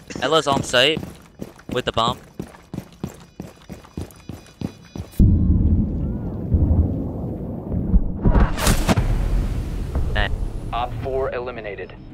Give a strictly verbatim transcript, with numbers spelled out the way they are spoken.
Ella's on site with the bomb. Op four eliminated.